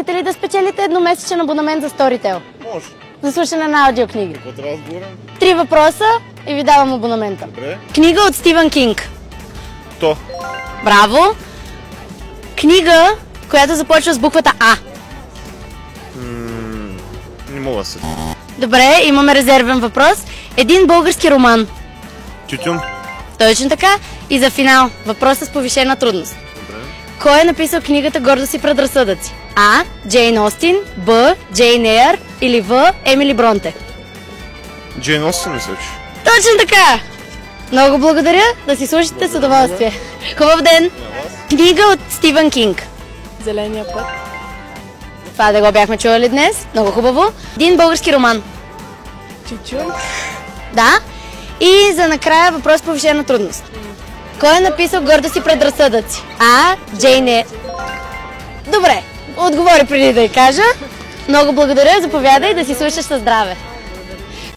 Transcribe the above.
Искате ли да спечелите едномесечен абонамент за Storytel? Може. За слушане на аудиокниги. Какво трябва да отговорим? 3 въпроса и ви давам абонамента. Добре. Книга от Стивън Кинг. То. Браво! Книга, която започва с буквата А. Не мога да се. Добре, имаме резервен въпрос. Един български роман. Тютюн. Точно така. И за финал, въпрос с повишена трудност. Добре. Кой е написал книгата Гордост и предразсъдъци? А. Джейн Остин, Б. Джейн Ейър или В. Емили Бронте? Джейн Остин мисля, че. Точно така! Много благодаря, да си слушате с удоволствие. Хубав ден! Книга от Стивън Кинг. Зеления път. Това да го бяхме чували днес. Много хубаво. Един български роман. Тютюн. Да. И за накрая въпрос с повишена трудност. Кой е написал Гордост и предразсъдъци? А. Джейн Ейър. Добре, отговори преди да я кажа. Много благодаря, заповядай да си слушаш със здраве.